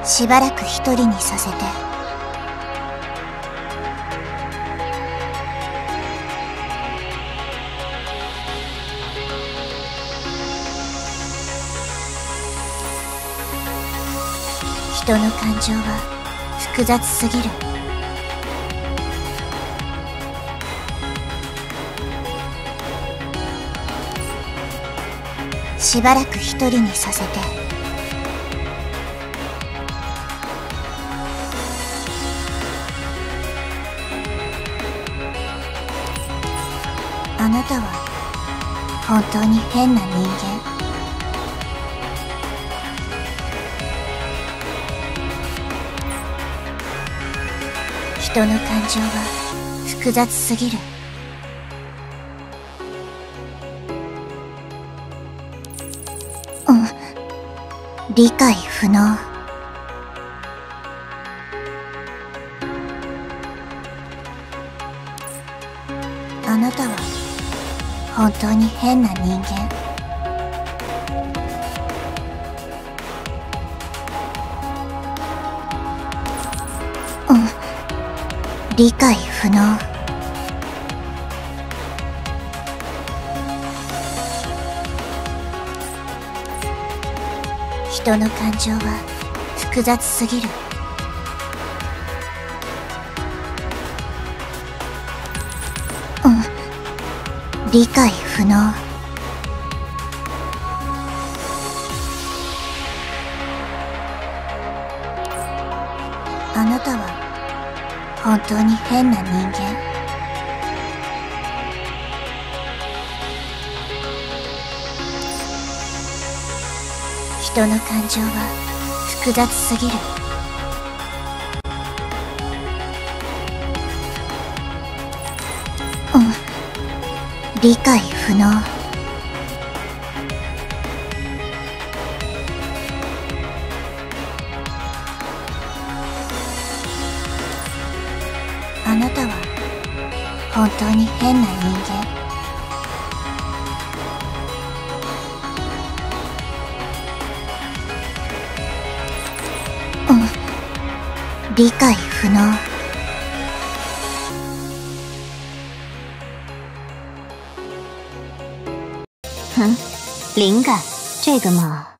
しばらく一人にさせて。人の感情は複雑すぎる。しばらく一人にさせて。あなたは本当に変な人間。人の感情は複雑すぎる。理解不能。あなたは本当に変な人間。理解不能。人の感情は複雑すぎる。理解不能。あなたは本当に変な人間。人の感情は複雑すぎる。理解不能。あなたは本当に変な人間。理解不能。 灵感，这个嘛。